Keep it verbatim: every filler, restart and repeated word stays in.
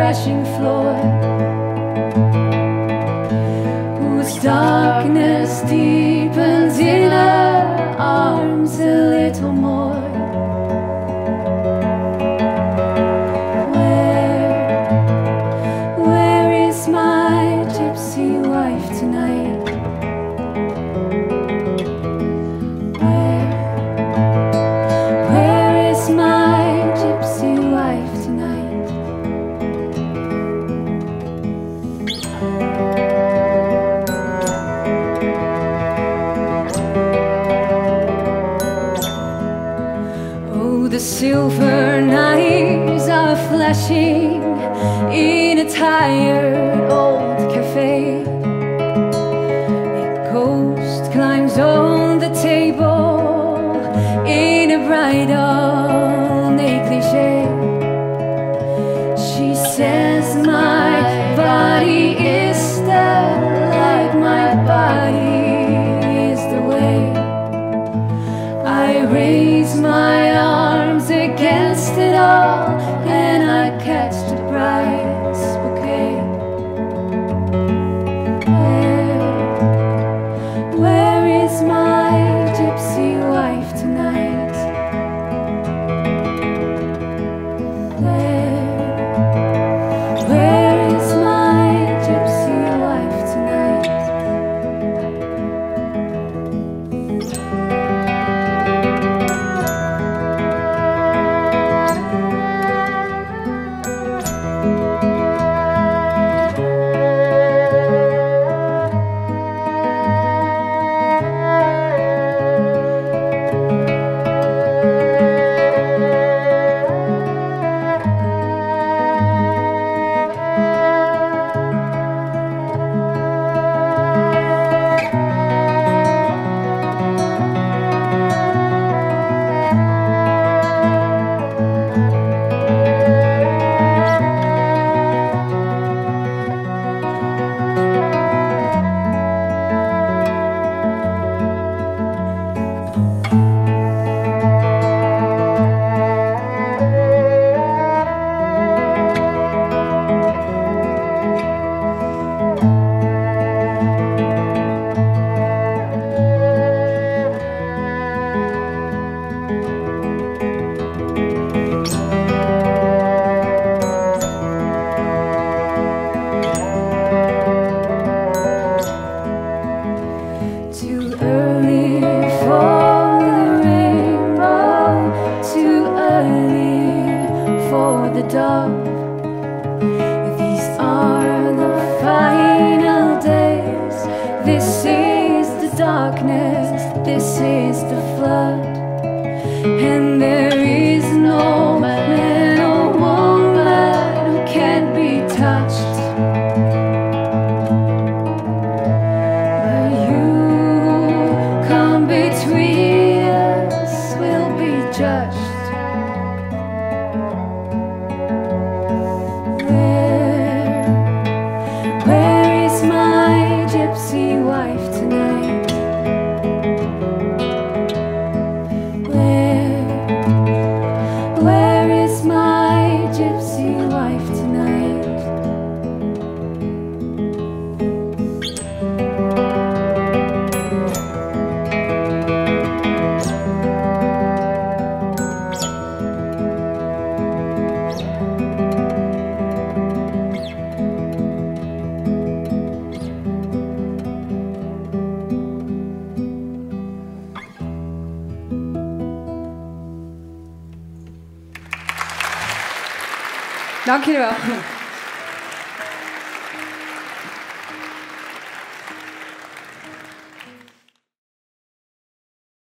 threshing floor, whose darkness deepens in her arms a little more. Where, where is my gypsy wife tonight? Where, where is my gypsy wife tonight? Oh, the silver knives are flashing in a tired old cafe. A ghost climbs on the table in a bridal negligee. She says my body is the light, my body is the way. I raise my arms against it all, and I catch the bride's bouquet. Where, where is my gypsy wife tonight? Where, where is my gypsy wife tonight? Too early for the rainbow, too early for the dove. These are the final days. This is the darkness, this is the flood. And there is no man or woman who can't be touched. Between us will be judged. Where, where is my gypsy wife tonight? Where, where is my gypsy wife tonight? Dank jullie wel.